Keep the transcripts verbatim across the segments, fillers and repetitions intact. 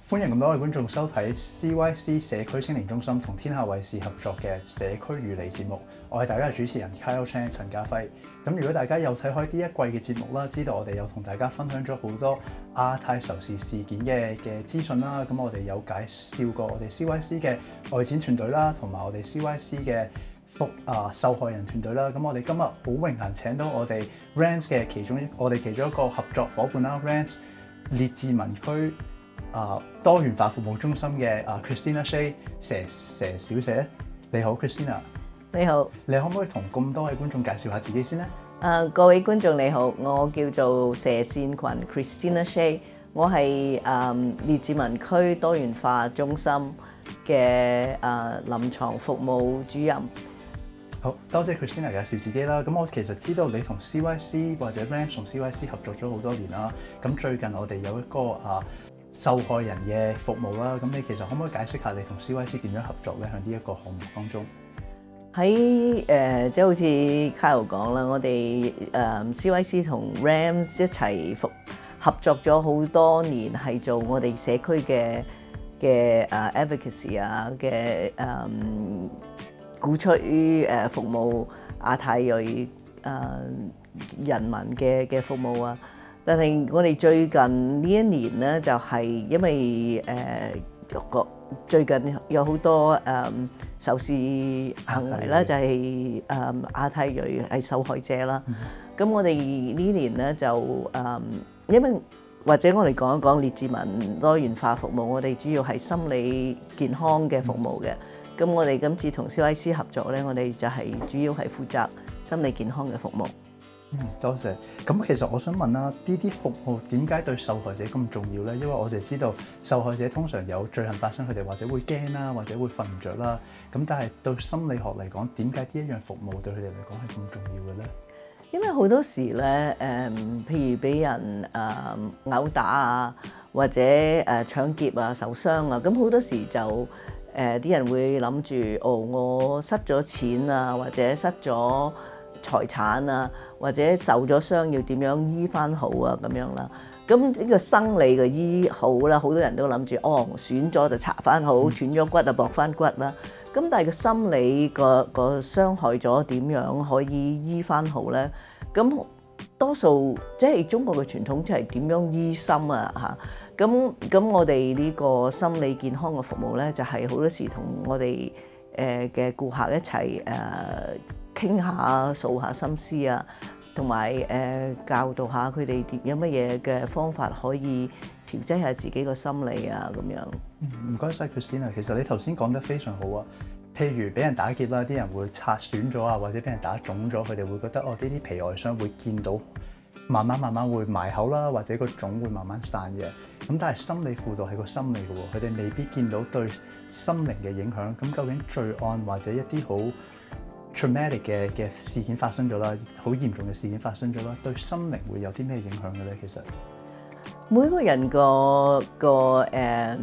歡迎咁多位觀眾收睇 C Y C 社區青年中心同天下衛視合作嘅社區與你節目，我係大家嘅主持人 Kyle Chan 陳家輝。咁如果大家有睇開呢一季嘅節目啦，知道我哋有同大家分享咗好多亞太仇視事件嘅嘅資訊啦。咁我哋有介紹過我哋 C Y C 嘅外展團隊啦，同埋我哋 C Y C 嘅服啊受害人團隊啦。咁我哋今日好榮幸請到我哋 R A M S 嘅其中我哋其中一個合作伙伴啦 ，R A M S 列治文區啊多元化服務中心嘅啊 Christina Shea 佘佘小姐，你好 Christina。 你好， 你可唔可以同咁多位觀眾介紹下自己先咧？ 誒、uh, 各位觀眾你好，我叫做佘善群 Christina Shea， 我係誒、um, 列治文區多元化中心嘅誒、uh, 臨床服務主任。 好多謝 Christina 介紹自己啦。咁我其實知道你同 C Y C 或者 R A M S 同 C Y C 合作咗好多年啦。咁最近我哋有一個啊受害人嘅服務啦。咁你其實可唔可以解釋下你同 C Y C 點樣合作咧？喺呢一個項目當中， 喺誒即係好似 Kyle 講啦，我哋誒、呃、C Y C 同 R A M S 一齊服合作咗好多年，係做我哋社區嘅嘅誒 advocacy 啊嘅誒鼓吹誒服務亞太裔誒、呃、人民嘅嘅服務啊。但係我哋最近呢一年咧，就係、是、因為誒個、呃、最近有好多誒、呃、仇視行為啦，就係誒亞太裔係受害者啦。咁、嗯、我哋呢年咧就誒、呃，因為或者我哋講一講列治文多元化服務，我哋主要係心理健康嘅服務嘅。咁、嗯、我哋今次同 C Y C 合作咧，我哋就係主要係負責心理健康嘅服務。 嗯，多謝。咁其實我想問啦，呢啲服務點解對受害者咁重要咧？因為我哋知道受害者通常有罪行發生，佢哋或者會驚啦，或者會瞓唔着啦。咁但係對心理學嚟講，點解呢一樣服務對佢哋嚟講係咁重要嘅咧？ 因為好多時咧，誒、呃，譬如俾人誒毆打啊，或者誒、呃、搶劫啊、受傷啊，咁好多時就誒啲、呃、人會諗住，哦，我失咗錢啊，或者失咗財產啊，或者受咗傷要點樣醫翻好啊咁樣啦。咁呢個生理嘅醫好啦，好多人都諗住哦，損咗就搽翻好，斷咗骨就駁翻骨啦。咁但係個心理個個傷害咗點樣可以醫翻好咧？咁多數即係中國嘅傳統就係點樣醫心啊嚇。咁咁我哋呢個心理健康嘅服務咧，就係好多時同我哋誒嘅顧客一齊誒。呃傾下訴下心思啊，同埋誒教導下佢哋點有乜嘢嘅方法可以調劑下自己個心理啊咁樣。 唔該晒 Christina，其實你頭先講得非常好啊。譬如俾人打劫啦，啲人會擦損咗啊，或者俾人打腫咗，佢哋會覺得哦，呢啲皮外傷會見到，慢慢慢慢會埋口啦，或者個腫會慢慢散嘅。咁但係心理輔導係個心理嘅喎，佢哋未必見到對心靈嘅影響。咁究竟罪案或者一啲好traumatic 嘅嘅事件發生咗啦，好嚴重嘅事件發生咗啦，對心靈會有啲咩影響嘅咧？其實每個人個個誒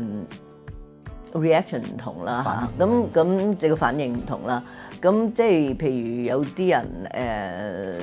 reaction 唔同啦嚇，咁咁即個反應唔同啦。咁即係譬如有啲人誒、呃，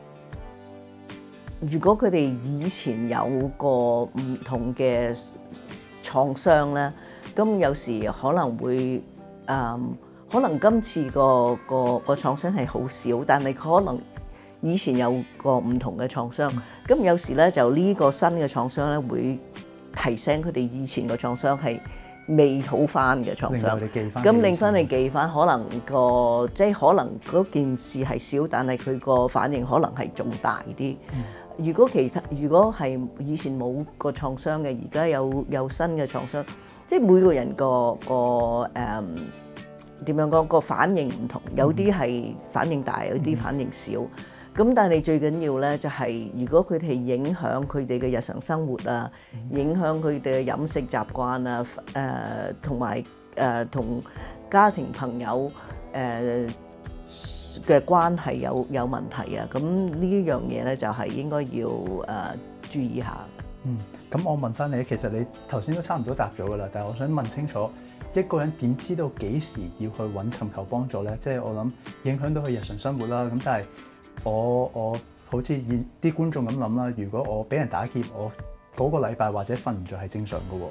如果佢哋以前有過唔同嘅創傷咧，咁有時可能會誒。呃可能今次個個個創傷係好少，但係可能以前有個唔同嘅創傷。咁有時咧就呢個新嘅創傷咧會提醒佢哋以前嘅創傷係未好翻嘅創傷。咁令翻你記翻，可能個即係可能嗰件事係少，但係佢個反應可能係仲大啲。嗯、如果其他如果係以前冇個創傷嘅，而家有有新嘅創傷，即係每個人個個誒。嗯點樣講個反應唔同，有啲係反應大，有啲反應少。咁但係最緊要咧，就係如果佢哋影響佢哋嘅日常生活啊，影響佢哋嘅飲食習慣啊，誒同埋誒同家庭朋友誒嘅關係有有問題啊，咁呢樣嘢咧就係應該要誒注意下。 嗯，咁我問翻你，其實你頭先都差唔多答咗噶啦，但係我想問清楚。一個人點知道幾時要去揾尋求幫助咧？即係我諗影響到佢日常生活啦。咁但係我我好似啲觀眾咁諗啦，如果我俾人打劫，我嗰個禮拜或者瞓唔着係正常嘅喎。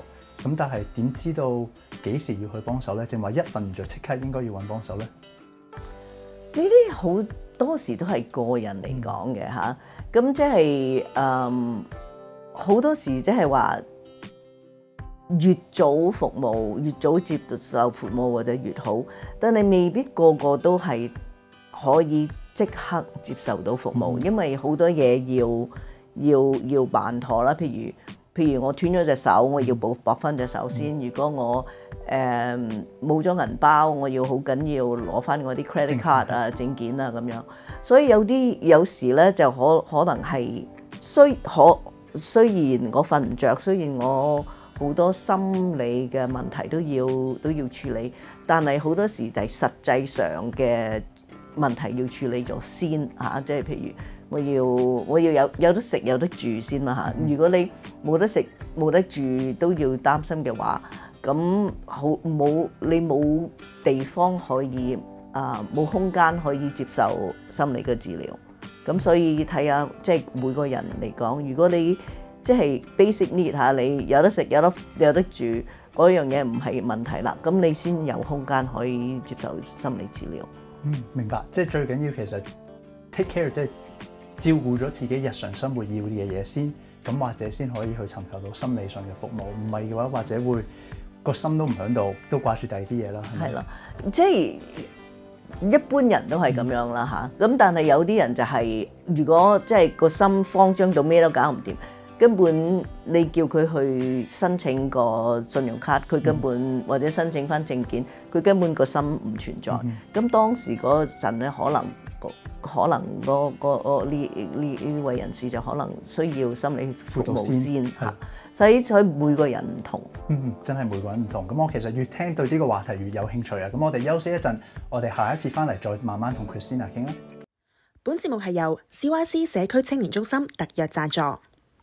咁但係點知道幾時要去幫手咧？正話一瞓唔着即刻應該要揾幫手咧？ 呢啲好多時都係個人嚟講嘅嚇，咁即係誒好多時即係話越早服務、越早接受服務或者越好，但係未必個個都係可以即刻接受到服務，因為好多嘢要要要辦妥啦。譬如譬如我斷咗隻手，我要補駁翻隻手先。如果我誒冇咗銀包，我要好緊要攞翻我啲 credit card 啊、證件啊咁樣。所以有啲有時咧就可可能係雖可雖然我瞓唔着，雖然我好多心理嘅問題都要都要處理，但係好多時就係實際上嘅問題要處理咗先嚇，即係譬如我要我要有有得食有得住先嘛嚇。如果你冇得食冇得住都要擔心嘅話，咁好冇你冇地方可以啊冇空間可以接受心理嘅治療。咁所以睇下即係每個人嚟講，如果你即係 basic need 嚇，你有得食有得有得住嗰樣嘢唔係問題啦，咁你先有空間可以接受心理治療。 嗯，明白。即係最緊要其實 take care， 即係照顧咗自己日常生活要嘅嘢先，咁或者先可以去尋求到心理上嘅服務。唔係嘅話，或者會個心都唔喺度，都掛住第二啲嘢啦。係啦， 即係一般人都係咁樣啦嚇。咁、嗯、但係有啲人就係、是、如果即係個心慌張到咩都搞唔掂，根本你叫佢去申請個信用卡，佢根本、嗯、或者申請翻證件，佢根本個心唔存在。咁、嗯、當時嗰陣咧，可能可能嗰個呢呢呢位人士就可能需要心理服務先嚇。所以所以每個人唔同， 嗯，真係每個人唔同。咁我其實越聽對呢個話題越有興趣啊。咁我哋休息一陣，我哋下一節翻嚟再慢慢同 Christina 傾啦。 本節目係由 C Y C 社區青年中心特約贊助。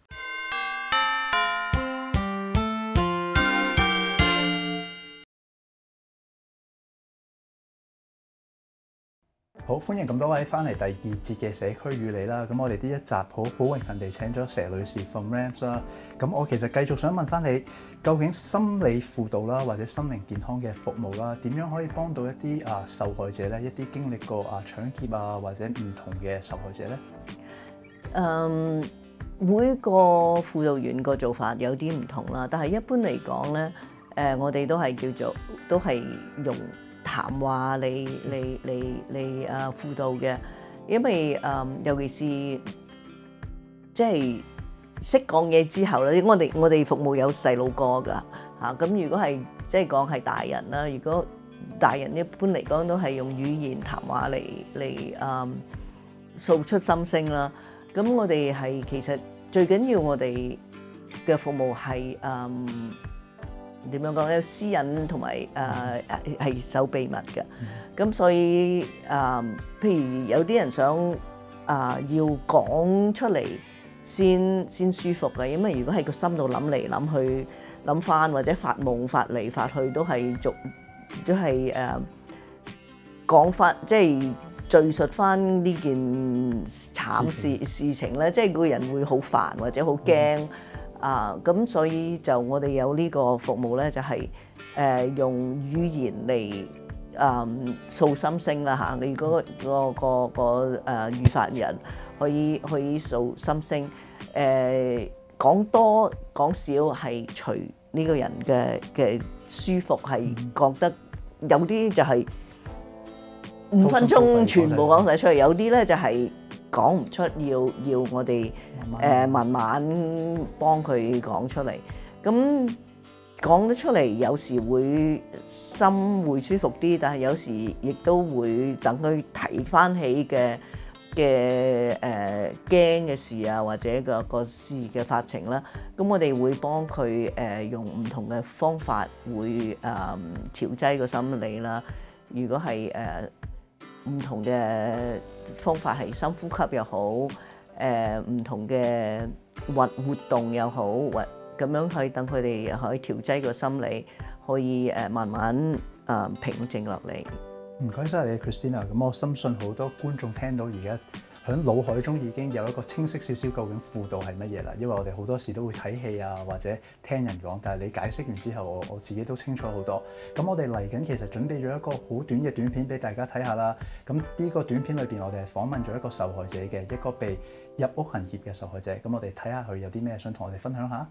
好，歡迎咁多位翻嚟第二節嘅社區與你啦。咁我哋呢一集好好榮幸地請咗佘女士 from Ramps 啦。咁我其實繼續想問翻你，究竟心理輔導啦，或者心靈健康嘅服務啦，點樣可以幫到一啲啊受害者咧？一啲經歷過啊搶劫啊或者唔同嘅受害者咧？ 嗯，每個輔導員個做法有啲唔同啦，但係一般嚟講咧，誒、呃、我哋都係叫做都係用談話嚟嚟嚟嚟誒輔導嘅，因為誒、呃、尤其是即係識講嘢之後咧，我哋我哋服務有細路哥㗎嚇，咁、啊、如果係即係講係大人啦，如果大人一般嚟講都係用語言談話嚟嚟誒訴出心聲啦，咁我哋係其實最緊要我哋嘅服務係誒。嗯點樣講咧？私隱同埋誒係守秘密嘅，咁、嗯、所以誒、呃，譬如有啲人想誒、呃、要講出嚟先先舒服嘅，因為如果喺個心度諗嚟諗去諗翻，或者發夢發嚟發去都係做都係誒講翻，即係敘述翻呢件慘事事情咧，即係個人會好煩或者好驚。嗯啊，咁所以就我哋有呢個服務咧，就係、是、誒、呃、用語言嚟誒訴心聲啦嚇。你嗰、那個個個誒語法人可以可以訴心聲，誒、呃、講多講少係隨呢個人嘅嘅舒服，係覺得有啲就係五分鐘全部講晒出嚟，有啲咧就係、是。講唔出，要要我哋誒慢慢幫佢講出嚟。咁講得出嚟，有時會心會舒服啲，但係有時亦都會等佢提翻起嘅嘅誒驚嘅事啊，或者個個事嘅發情啦。咁我哋會幫佢誒用唔同嘅方法，會誒調劑個心理啦。如果係誒唔同嘅方法係深呼吸又好，誒、呃、唔同嘅活活動又好，或咁樣可以等佢哋可以調劑個心理，可以誒慢慢誒、呃、平靜落嚟。 唔該晒你 Christina，咁我深信好多觀眾聽到而家喺腦海中已經有一個清晰少少究竟輔導係乜嘢啦。因為我哋好多時都會睇戲啊，或者聽人講，但係你解釋完之後，我我自己都清楚好多。咁我哋嚟緊其實準備咗一個好短嘅短片俾大家睇下啦。咁呢個短片裏邊，我哋係訪問咗一個受害者嘅，一個被入屋行劫嘅受害者。咁我哋睇下佢有啲咩想同我哋分享下。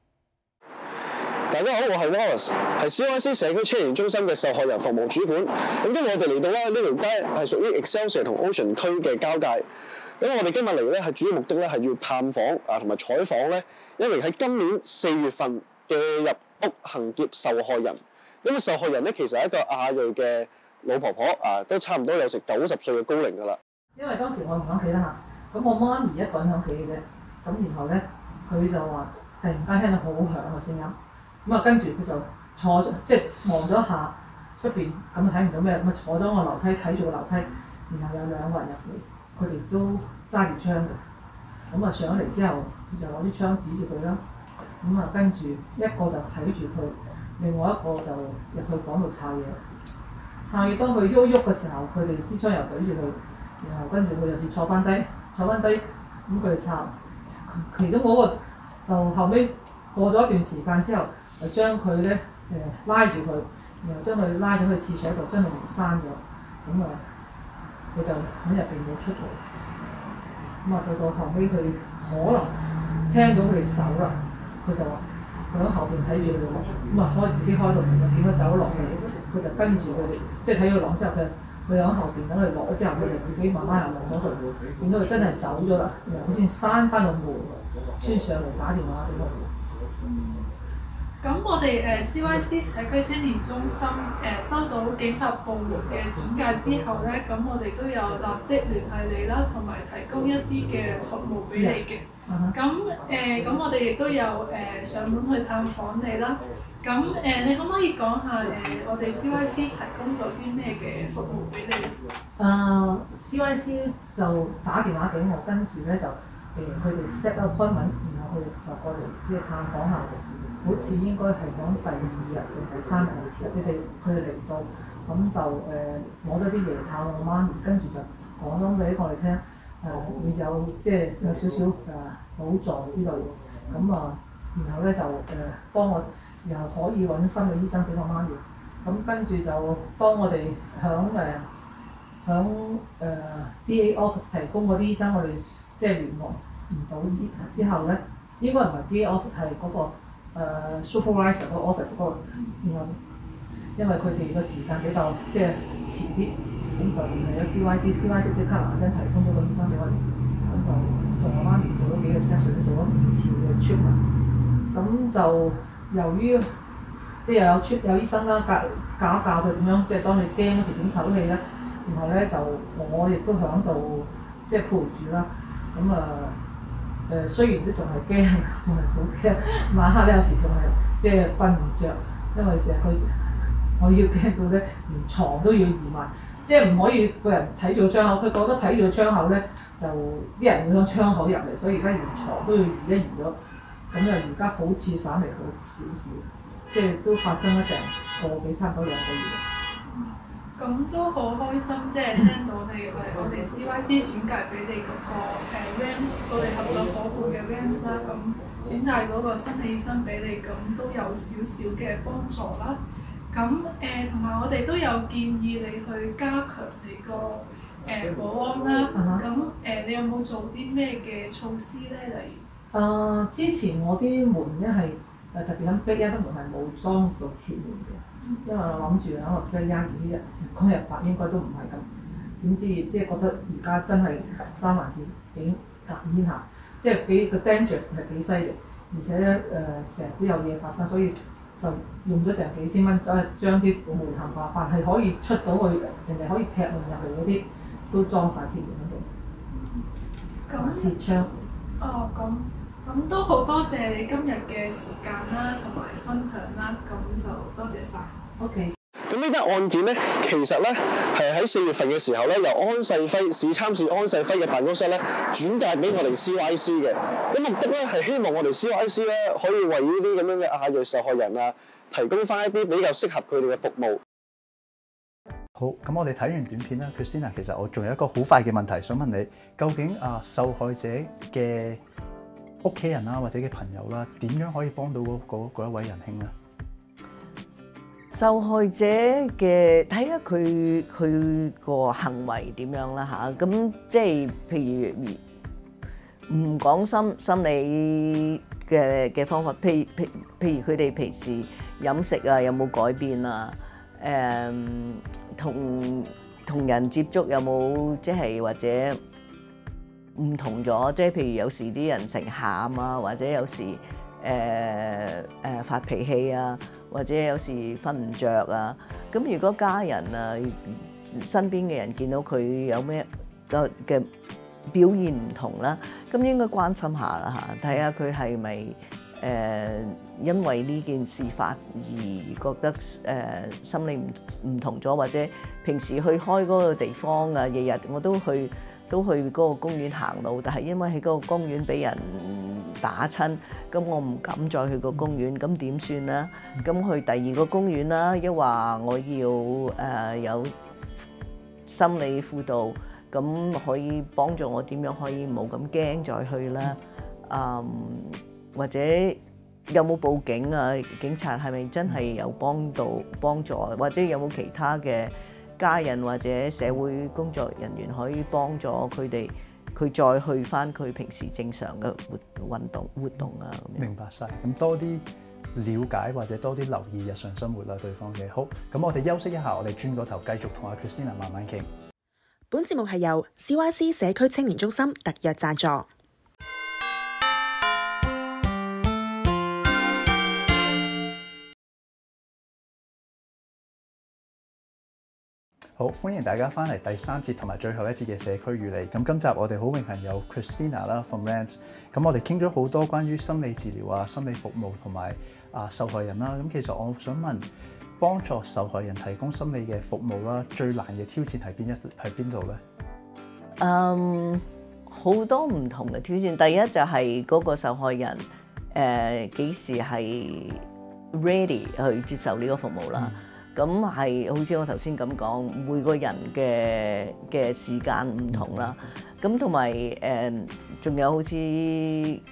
大家好，我係 Wallace， 係 C Y C 社區青年中心嘅受害人服務主管。咁今日我哋嚟到咧呢條街係屬於 Excelsior 同 Ocean 區嘅交界。咁我哋今日嚟咧係主要目的咧係要探訪啊同埋採訪咧一名喺今年四月份嘅入屋行劫受害人。咁個受害人咧其實係一個亞裔嘅老婆婆啊，都差唔多有成九十歲嘅高齡㗎啦。 因為當時我唔喺屋企啦嚇，咁我媽咪一個人喺屋企嘅啫。咁然後咧佢就話突然間聽到好響嘅聲音。咁啊，跟住佢就坐咗，即係望咗下出邊，咁啊睇唔到咩，咁啊坐咗個樓梯睇住個樓梯，然後有兩個人入嚟，佢哋都揸住槍嘅，咁啊上嚟之後，佢就攞啲槍指住佢啦，咁啊跟住一個就睇住佢，另外一個就入去房度摷嘢，摷嘢當佢喐喐嘅時候，佢哋支槍又對住佢，然後跟住佢又要坐翻低，坐翻低，咁佢哋摷，其中嗰個就後尾過咗一段時間之後。就將佢咧誒拉住佢，然後將佢拉咗去廁所度，將佢門閂咗。咁啊，佢就喺入邊冇出嚟。咁啊，到到後尾佢可能聽到佢哋走啦，佢就話佢喺後邊睇住佢哋落，咁啊開自己開到門，見到走落去，佢就跟住佢哋，即係睇佢落之後，佢佢又喺後邊等佢落咗之後，佢就自己慢慢又落咗去，見到佢真係走咗啦，然後佢先閂翻個門，先上嚟打電話俾我。 咁我哋誒 C Y C 社區青年中心誒、呃、收到警察部門嘅轉介之後咧，咁我哋都有立即聯繫你啦，同埋提供一啲嘅服務俾你嘅。咁誒咁我哋亦都有誒、呃、上門去探訪你啦。咁誒、呃、你可唔可以講下誒、呃、我哋 C Y C 提供咗啲咩嘅服務俾你？ 誒、uh, C Y C 就打電話俾我，跟住咧就誒佢哋 set up appointment，然後佢哋就過嚟即係探訪下。好似應該係講第二日定第三日，即係佢哋佢哋嚟到，咁就誒攞咗啲嘢探我媽咪，跟住就講咗俾我哋聽，誒、呃、會有即係有少少誒補助之類，咁啊，然後咧就誒、呃、幫我，然後可以揾心理醫生俾我媽咪，咁跟住就幫我哋響誒響誒 D A office 提供嗰啲醫生，我哋即係聯絡唔到之之後咧，應該唔係 D A office 係嗰個。誒、uh, supervisor 個 office 嗰個，然後因為佢哋個時間比較即係遲啲，咁就聯繫咗 C Y C，C Y C 即刻嗱聲提供咗個醫生俾我哋，咁就同我媽咪做咗幾個 session， 做咗五次嘅 treatment，咁就由於即係又有出有醫生啦，教教一教佢點樣，即係當你驚嗰時點唞氣咧，然後咧就我亦都喺度即係陪住啦，咁啊。誒、呃、雖然都仲係驚，仲係好驚，晚黑咧有時仲係即係瞓唔着，因為成日佢我要驚到咧連床都要移埋，即係唔可以個人睇住個窗口，佢覺得睇住個窗口咧就啲人會向窗口入嚟，所以而家連床都要移一移咗，咁啊而家好似稍微好少少，即係都發生咗成個幾差唔多兩個月。 咁都好開心，即係聽到你誒我哋 C Y C 轉介俾你嗰、那個誒 R A M S， 我哋合作伙伴嘅 R A M S 啦，咁轉介嗰個心理醫生俾你，咁都有少少嘅幫助啦。咁誒同埋我哋都有建議你去加強你個誒、呃、保安啦。咁誒、呃、你有冇做啲咩嘅措施咧？例如誒之前我啲門一係誒特別喺 backyard 門係冇裝到鐵門嘅。因為我諗住喺個 backyard 呢日光日白應該都唔係咁，點知即係覺得而家真係三環線幾隔煙下，即係幾個 dangerous 係幾犀利，而且咧誒成日都有嘢發生，所以就用咗成幾千蚊，走去將啲門冚唪唥係可以出到去，人哋可以踢門入嚟嗰啲都裝晒鐵門喺度，同埋鐵窗。 哦，咁咁都好多謝你今日嘅時間啦，同埋分享啦，咁就多謝晒。 OK。 咁呢單案件咧，其實咧係喺四月份嘅時候咧，由安世輝市參事安世輝嘅辦公室咧轉介俾我哋 C Y C 嘅。咁目的咧係希望我哋 C Y C 咧可以為呢啲咁樣嘅亞裔受害人啊，提供翻一啲比較適合佢哋嘅服務。 好，咁我哋睇完短片啦 ，Christina， 其實我仲有一個好快嘅問題想問你，究竟啊受害者嘅屋企人啦，或者嘅朋友啦，點樣可以幫到嗰嗰嗰一位仁兄咧？ 受害者嘅睇下佢佢個行為點樣啦嚇，咁即係譬如唔講心心理嘅嘅方法，譬譬譬如佢哋平時飲食啊有冇改變啊？誒同同人接觸有冇即係或者唔同咗？即係譬如有時啲人成喊啊，或者有時誒誒、呃呃、發脾氣啊。或者有時瞓唔着啊，咁如果家人啊、身邊嘅人見到佢有咩嘅嘅表現唔同啦，咁應該關心下啦嚇，睇下佢係咪誒因為呢件事發而覺得誒、呃、心理唔唔同咗，或者平時去開嗰個地方啊，日日我都去都去嗰個公園行路，但係因為喺嗰個公園俾人打親，咁我唔敢再去個公園，咁點算咧？咁去第二個公園啦，抑或我要誒、呃、有心理輔導，咁可以幫助我點樣可以冇咁驚再去啦？嗯，或者有冇報警啊？警察係咪真係有幫到幫助？或者有冇其他嘅家人或者社會工作人員可以幫助佢哋？佢再去翻佢平時正常嘅活運動活動啊咁樣。 明白晒，咁多啲了解或者多啲留意日常生活啦，對方嘅。好，咁我哋休息一下，我哋轉個頭繼續同阿 Christina 慢慢傾。 本節目係由 C Y C 社區青年中心特約贊助。 好，歡迎大家翻嚟第三節同埋最後一節嘅社區與你。咁今集我哋好榮幸有 Christina 啦 from Ramps。咁我哋傾咗好多關於心理治療啊、心理服務同埋啊受害人啦。咁其實我想問，幫助受害人提供心理嘅服務啦，最難嘅挑戰係邊一係邊度咧？ 嗯，好多唔同嘅挑戰。第一就係嗰個受害人誒幾、呃、時係 ready 去接受呢個服務啦。嗯咁係好似我頭先咁講，每個人嘅嘅時間唔同啦。咁同埋誒，仲有好似誒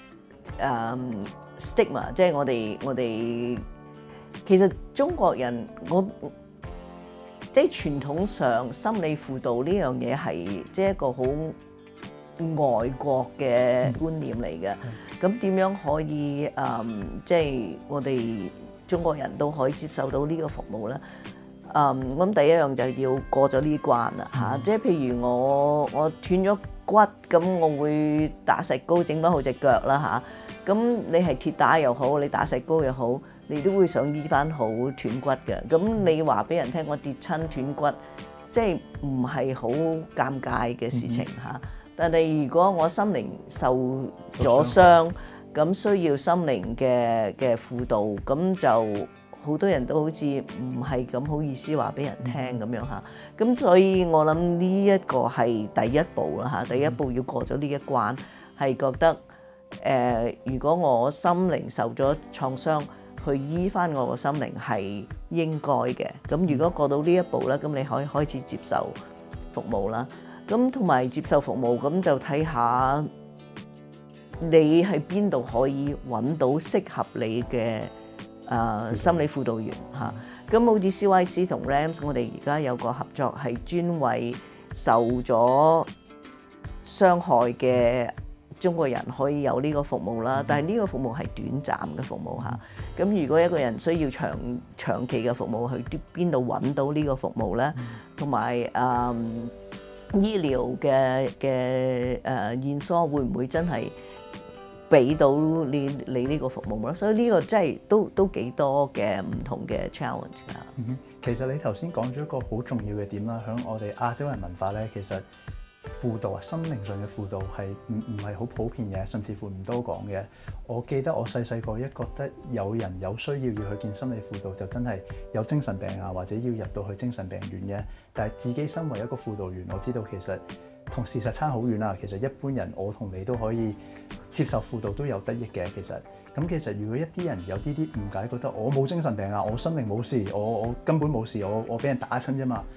stigma，即係我哋我哋其實中國人，我即係傳統上心理輔導呢樣嘢係即係一個好外國嘅觀念嚟嘅。咁點樣可以誒，即係我哋中國人都可以接受到呢個服務咧，嗯，我諗第一樣就係要過咗呢關啦嚇，嗯、即係譬如我我斷咗骨，咁我會打石膏整翻好隻腳啦嚇，咁你係鐵打又好，你打石膏又好，你都會想醫翻好斷骨嘅。咁你話俾人聽我跌親斷骨，即係唔係好尷尬嘅事情嚇。嗯、但係如果我心靈受咗傷，咁需要心靈嘅嘅輔導，咁就好多人都好似唔係咁好意思話俾人聽咁樣嚇。咁所以我諗呢一個係第一步啦嚇，第一步要過咗呢一關，係覺得誒、呃，如果我心靈受咗創傷，去醫翻我個心靈係應該嘅。咁如果過到呢一步咧，咁你可以開始接受服務啦。咁同埋接受服務，咁就睇下你喺邊度可以揾到適合你嘅誒、呃、心理輔導員嚇。咁好似 C Y C 同 Ramps， 我哋而家有個合作係專為受咗傷害嘅中國人可以有呢個服務啦。但係呢個服務係短暫嘅服務嚇。咁如果一個人需要長長期嘅服務，去邊度揾到呢個服務咧？同埋誒醫療嘅嘅誒線索會唔會真係俾到你你呢個服務咯？所以呢個真係都都幾多嘅唔同嘅 challenge 啊。 嗯，其實你頭先講咗一個好重要嘅點啦，響我哋亞洲人文化咧，其實輔導啊，心靈上嘅輔導係唔唔係好普遍嘅，甚至乎唔多講嘅。我記得我細細個一覺得有人有需要要去見心理輔導，就真係有精神病啊，或者要入到去精神病院嘅。但係自己身為一個輔導員，我知道其實同事實差好遠啦。其實一般人我同你都可以接受輔導都有得益嘅。其實咁其實如果一啲人有啲啲誤解，覺得我冇精神病啊，我心靈冇事，我我根本冇事，我我俾人打親啫嘛。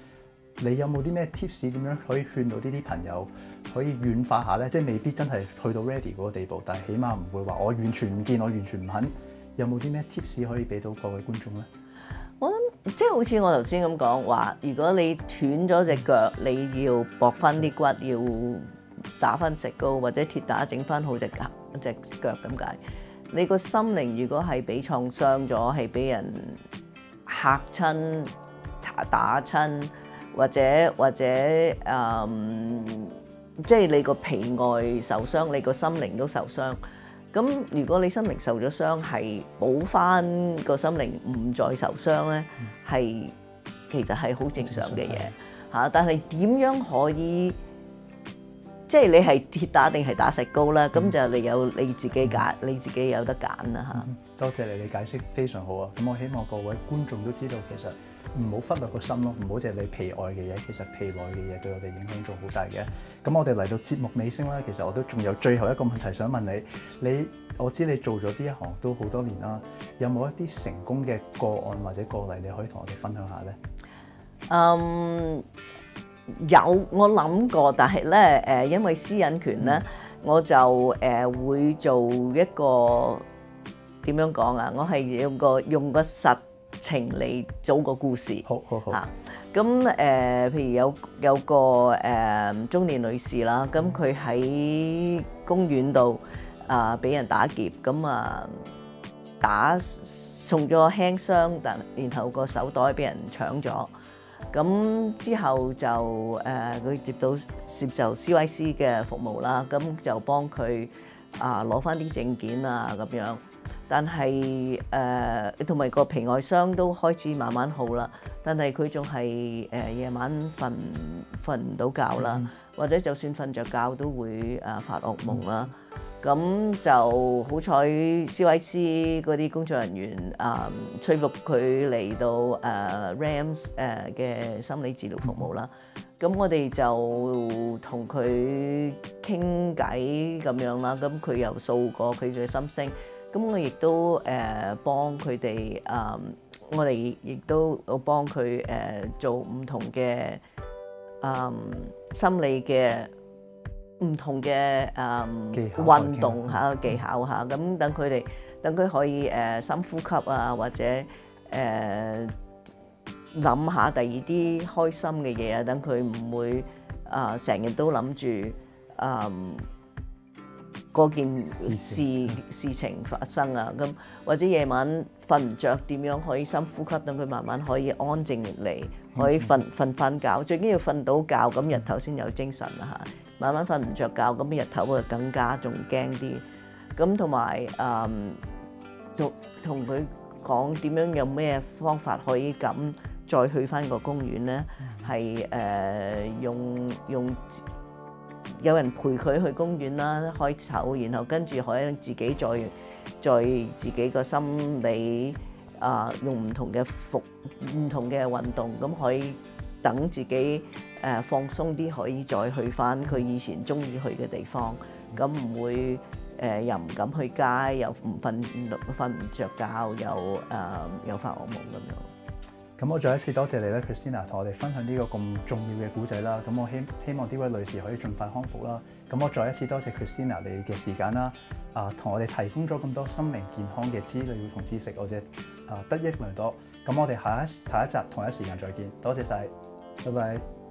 你有冇啲咩 tips 點樣可以勸到呢啲朋友可以軟化下咧？即係未必真係去到 ready 嗰個地步，但係起碼唔會話我完全唔見，我完全唔肯。有冇啲咩 tips 可以俾到各位觀眾咧？ 我諗即係好似我頭先咁講話，如果你斷咗隻腳，你要駁翻啲骨，要打翻石膏或者鐵打整翻好隻腳隻腳咁解。你個心靈如果係俾創傷咗，係俾人嚇親、打親，或者或者誒、嗯，即係你個皮外受傷，你個心靈都受傷。咁如果你心靈受咗傷，係補翻個心靈唔再受傷咧，係、嗯、其實係好正常嘅嘢嚇。但係點樣可以，即係你係鐵打定係打石膏啦？咁、嗯、就你有你自己揀，嗯、你自己有得揀啦嚇。 多謝你，你解釋非常好啊！咁我希望各位觀眾都知道，其實唔好忽略個心咯，唔好淨係你皮外嘅嘢，其實皮內嘅嘢對我哋影響仲好大嘅。咁我哋嚟到節目尾聲啦，其實我都仲有最後一個問題想問你。你我知你做咗呢一行都好多年啦，有冇一啲成功嘅個案或者個例，你可以同我哋分享下咧？ 嗯，有我諗過，但係咧誒，因為私隱權咧，嗯、我就誒、呃、會做一個點樣講啊？我係用個用個實情嚟組個故事。 好好好。 咁誒、呃，譬如有有個誒、呃、中年女士啦，咁佢喺公園度啊俾人打劫，咁啊打送咗輕傷，但然後個手袋俾人搶咗，咁之後就誒佢、呃、接到接受 C Y C 嘅服務啦，咁就幫佢啊攞翻啲證件啊咁樣。但係誒同埋個皮外傷都開始慢慢好啦，但係佢仲係誒夜晚瞓瞓唔到覺啦，嗯、或者就算瞓着覺都會誒發噩夢啦。咁、嗯、就好彩 C Y C 嗰啲工作人員啊、呃、說服佢嚟到誒 R A M S 誒嘅心理治療服務啦。咁、嗯、我哋就同佢傾偈咁樣啦，咁佢又訴過佢嘅心聲。咁我亦都誒幫佢哋誒，我哋亦都我幫佢誒做唔同嘅誒心理嘅唔同嘅誒運動嚇技巧嚇，咁等佢哋等佢可以誒深呼吸啊，或者誒諗下第二啲開心嘅嘢啊，等佢唔會啊成日都諗住誒嗰件事事情發生啊，咁或者夜晚瞓唔着，點樣可以深呼吸，等佢慢慢可以安靜嚟，可以瞓瞓翻覺。最緊要瞓到覺，咁日頭先有精神啊嚇。慢慢瞓唔着覺，咁日頭就更加仲驚啲。咁同埋誒，同同佢講點樣有咩方法可以咁再去翻個公園咧？係誒、呃、用用。有人陪佢去公園啦，開手，然後跟住可以自己再再自己個心理啊、呃，用唔同嘅服唔同嘅運動，咁可以等自己誒、呃、放鬆啲，可以再去返佢以前鍾意去嘅地方，咁唔會誒、呃、又唔敢去街，又唔瞓瞓唔着覺，又誒、呃、又發噩夢咁樣。 咁我再一次多謝你咧 Christina 同我哋分享呢個咁重要嘅故仔啦。咁我希希望呢位女士可以盡快康復啦。咁我再一次多謝 Christina 你嘅時間啦，啊同我哋提供咗咁多心靈健康嘅資料同知識，我哋啊得益良多。咁我哋下一下一集同一時間再見，多謝晒，拜拜。